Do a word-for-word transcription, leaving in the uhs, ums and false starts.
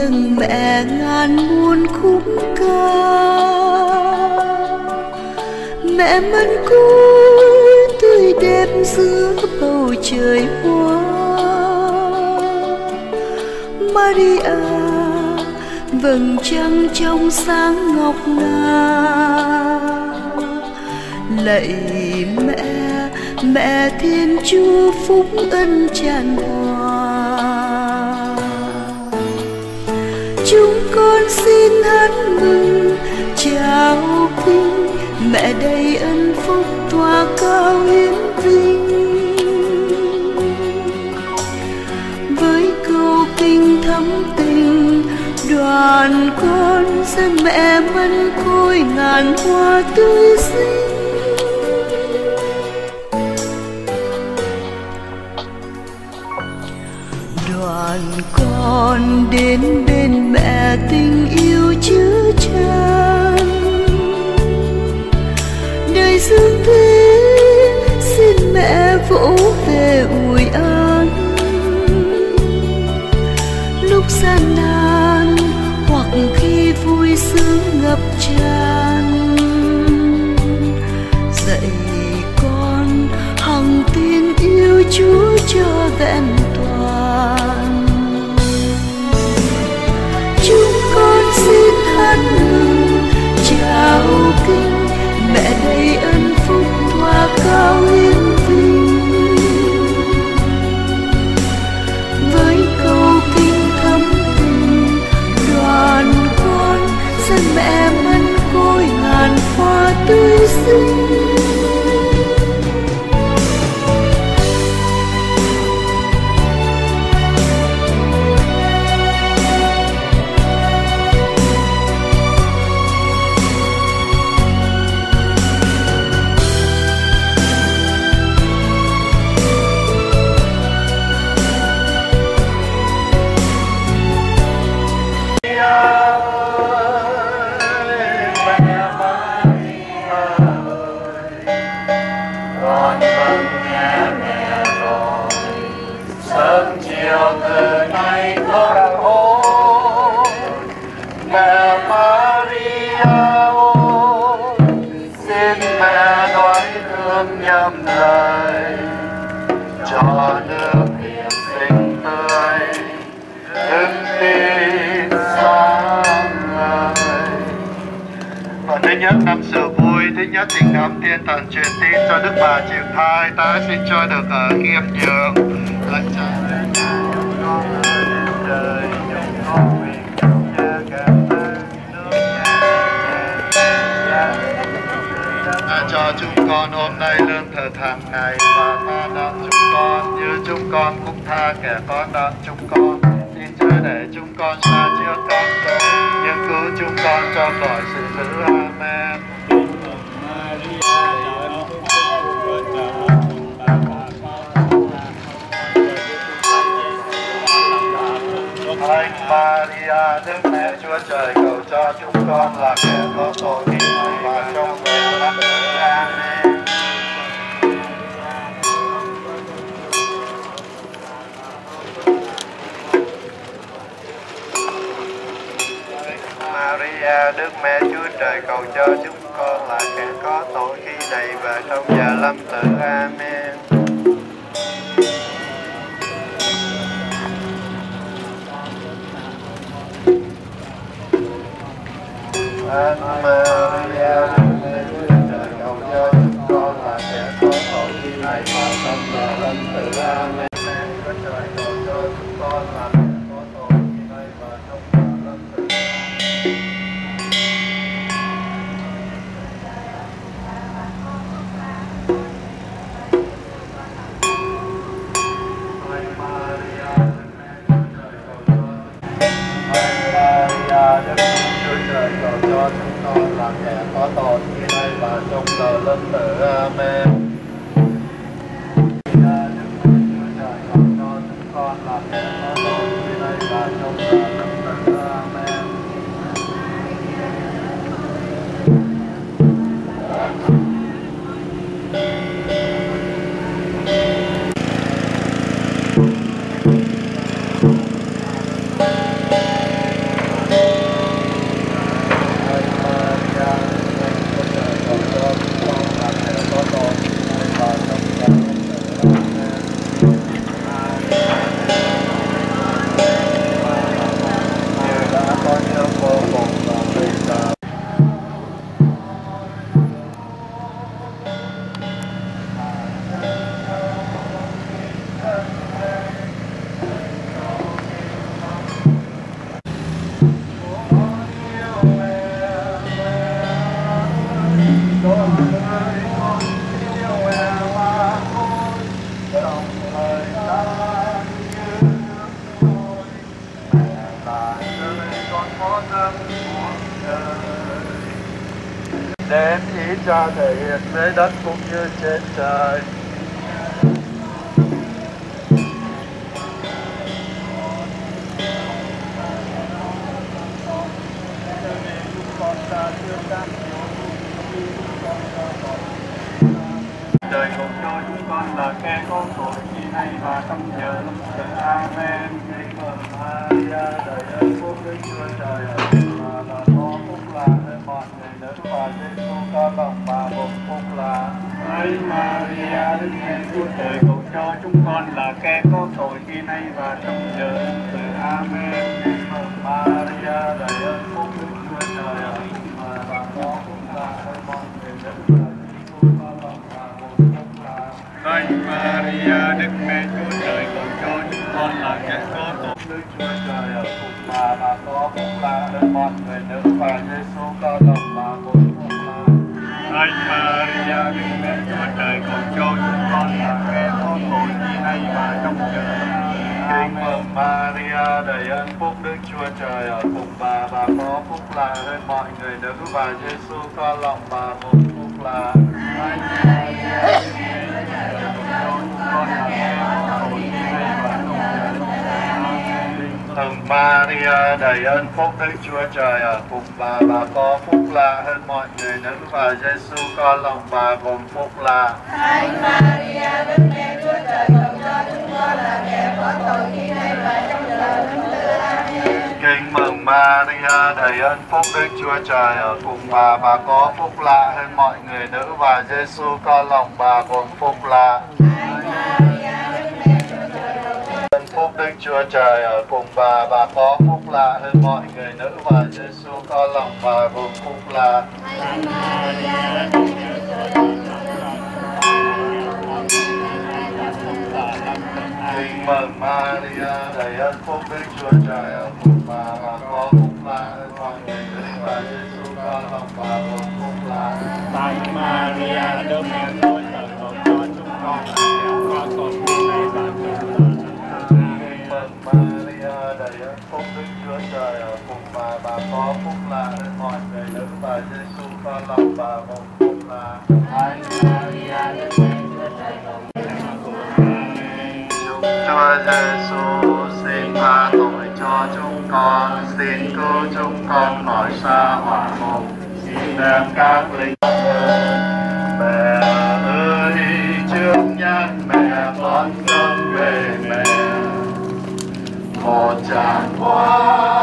dâng mẹ ngàn muôn khúc ca. Mẹ mân côi tươi đẹp giữa bầu trời hoa. Maria vầng trăng trong sáng ngọc ngà. Lạy mẹ, mẹ Thiên Chúa phúc ân tràn hòa. Chúng con xin hát mừng chào kinh, mẹ đầy ân phúc tỏa cao hiến vinh. Với câu kinh thắm tình, đoàn con dâng mẹ mân côi ngàn hoa tươi xinh. Đoàn con đến bên mẹ tình yêu chứa chan. Đời dương thế xin mẹ vỗ về ủi an. Lúc gian nan hoặc khi vui sướng ngập tràn, dạy con hằng tin yêu Chúa cho vẹn toàn. Chúng con xin hát mừng chào kinh, mẹ đầy ân phúc tỏa cao hiến vinh. Với câu kinh thắm tình, đoàn con dâng mẹ mân côi ngàn hoa tươi xinh. Thứ nhất năm sự vui, thứ nhất tình cảm thiên thần truyền tin cho Đức Bà chịu thai, ta xin cho được ở kiêm nhường. Lạy Cha con trời dùng con nguyện trong nhà cảm ơn nước nhà cho chúng con hôm nay lương thực hàng ngày, và tha nợ chúng con như chúng con cũng tha kẻ có nợ chúng con. Xin Chúa để chúng con xa trước con tội, nhưng cứu chúng con cho khỏi sự dữ. Amen. Thánh Maria, Đức Mẹ Chúa Trời, cầu cho chúng con là kẻ có tội khi này và trong giờ lâm tử. Amen. Maria, Đức Mẹ Chúa Trời, cầu cho chúng con là kẻ có tội khi này và trong giờ lâm tử. Amen. Thánh Maria, Đức Mẹ Chúa Trời, cầu cho chúng con là kẻ có tội khi này và trong giờ lâm tử. Amen. Chúa Trời, cầu cho chúng con là kẻ có tội khi này và trong giờ lâm tử. Cầu cho chúng con là kẻ có tội khi nay và trong giờ lâm tử. Amen. có năm cuộc đời. Đến ý cha thể hiện dưới đất cũng như trên trời. Đời cầu cho chúng con là kẻ có tội khi nay và trong giờ lúc tử. Amen. Kính mừng Maria, đầy ơn phúc Đức Chúa Trời ở mà là có phúc lạ hơn mọi người nữ và Giêsu có lòng bà gồm phúc lạ. Ấy Maria, Đức Mẹ Chúa Trời, cầu cho chúng con là kẻ có tội khi nay và trong giờ lúc tử. Amen. Kính mừng Maria, đầy ơn phúc Đức Chúa Trời ở mà là có phúc lạ hơn mọi người nữ và Giêsu có lòng bà gồm phúc lạ. Ấy Maria, Đức Mẹ Chúa Trời, cầu cho chúng con là kẻ có tội. Đức Chúa Trời ở cùng bà và có phúc lạ hơn mọi người nữ và Giêsu có lòng bà gồm phúc lạ. Ấy Maria, Đức Mẹ Chúa Trời, cầu cho chúng con là kẻ có tội khi nay và trong giờ. Kính mừng Maria, đầy ơn phúc Đức Chúa Trời ở cùng bà và có phúc lạ hơn mọi người nữ và Giêsu có lòng bà gồm phúc lạ. Ấy Maria, Đức Mẹ Chúa Trời, cầu cho chúng con là kẻ có tội khi nay và trong giờ. Mừng Maria, đầy ơn phúc Đức Chúa Trời ở cùng bà và có phúc lạ hơn mọi người nữ và Giêsu có lòng bà gồm phúc lạ. Thánh Maria, Đức Mẹ Chúa Trời, cầu cho chúng con là kẻ có tội khi nay và trong giờ lâm tử. Amen. Kính mừng Maria, đầy ơn phúc Đức Chúa Trời ở cùng bà và có phúc lạ hơn mọi người nữ và Giêsu có lòng bà gồm phúc lạ. Phúc Đức Chúa Trời ở cùng bà và có phúc lạ hơn mọi người nữ và Giêsu có lòng bà gồm phúc lạ. Kính mừng Maria, đầy ơn phúc Đức Chúa Trời ở cùng bà và có phúc lạ hơn mọi người nữ và Giêsu có lòng bà gồm phúc lạ. Thánh Maria, Đức Mẹ Chúa Trời, cầu cho chúng con là kẻ có tội khi nay và trong giờ. Maria, đầy ơn phúc Đức Chúa Trời ở cùng bà và có phúc lạ hơn mọi người nữ và Giêsu có lòng bà gồm phúc lạ. Thánh Maria, Đức Mẹ Chúa Trời, cầu Chúa Giêsu xin tha tội cho chúng con, xin cứu chúng con khỏi sa hỏa ngục, xin đem các linh hồn. Mẹ ơi, trước nhân mẹ con hướng về mẹ. Một tràng hoa